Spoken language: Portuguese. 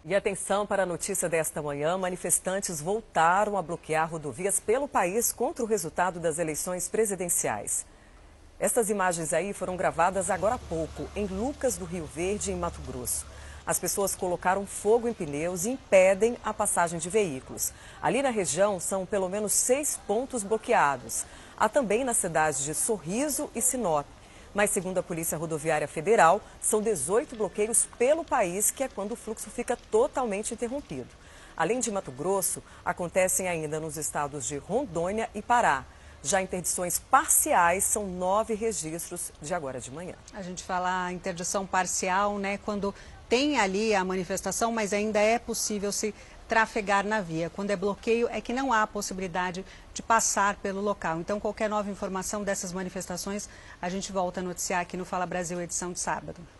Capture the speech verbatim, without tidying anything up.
E atenção para a notícia desta manhã, manifestantes voltaram a bloquear rodovias pelo país contra o resultado das eleições presidenciais. Estas imagens aí foram gravadas agora há pouco, em Lucas do Rio Verde, em Mato Grosso. As pessoas colocaram fogo em pneus e impedem a passagem de veículos. Ali na região são pelo menos seis pontos bloqueados. Há também nas cidades de Sorriso e Sinop. Mas, segundo a Polícia Rodoviária Federal, são dezoito bloqueios pelo país, que é quando o fluxo fica totalmente interrompido. Além de Mato Grosso, acontecem ainda nos estados de Rondônia e Pará. Já interdições parciais são nove registros de agora de manhã. A gente fala interdição parcial, né, quando tem ali a manifestação, mas ainda é possível se trafegar na via. Quando é bloqueio, é que não há possibilidade de passar pelo local. Então, qualquer nova informação dessas manifestações, a gente volta a noticiar aqui no Fala Brasil, edição de sábado.